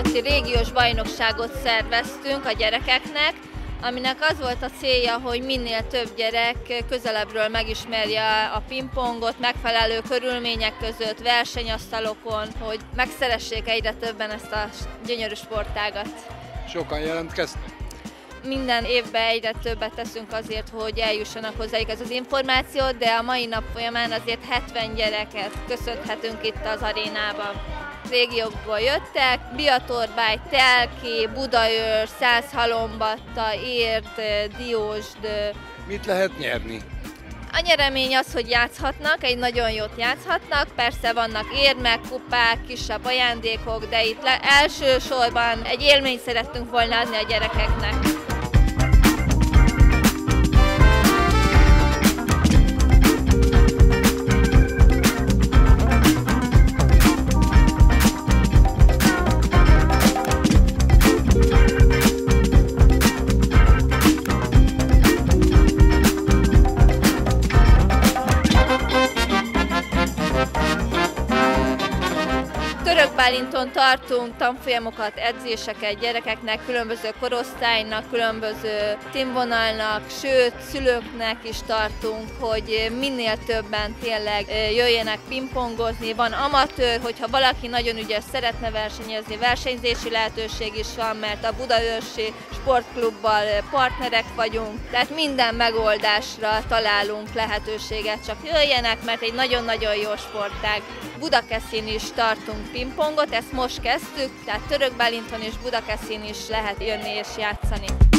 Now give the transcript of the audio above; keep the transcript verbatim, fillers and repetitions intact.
előtti régiós bajnokságot szerveztünk a gyerekeknek, aminek az volt a célja, hogy minél több gyerek közelebbről megismerje a pingpongot, megfelelő körülmények között, versenyasztalokon, hogy megszeressék egyre többen ezt a gyönyörű sportágat. Sokan jelentkeztek? Minden évben egyre többet teszünk azért, hogy eljussanak hozzájuk ez az információ, de a mai nap folyamán azért hetven gyereket köszönhetünk itt az arénában. Régiókból jöttek, Biatorbágy, Telki, Budaörs, Szászhalombatta, Érd, Diósd. Mit lehet nyerni? A nyeremény az, hogy játszhatnak, egy nagyon jót játszhatnak, persze vannak érmek, kupák, kisebb ajándékok, de itt le, elsősorban egy élményt szerettünk volna adni a gyerekeknek. Török Bálinton tartunk tanfolyamokat, edzéseket gyerekeknek, különböző korosztálynak, különböző színvonalnak, sőt szülőknek is tartunk, hogy minél többen tényleg jöjjenek pingpongozni. Van amatőr, hogyha valaki nagyon ügyes, szeretne versenyezni, versenyzési lehetőség is van, mert a Budaörsi Sportklubbal partnerek vagyunk, tehát minden megoldásra találunk lehetőséget, csak jöjjenek, mert egy nagyon-nagyon jó sportág. Budakeszin is tartunk pingpongot, ezt most kezdtük, tehát Török Bálinton és Budakeszin is lehet jönni és játszani.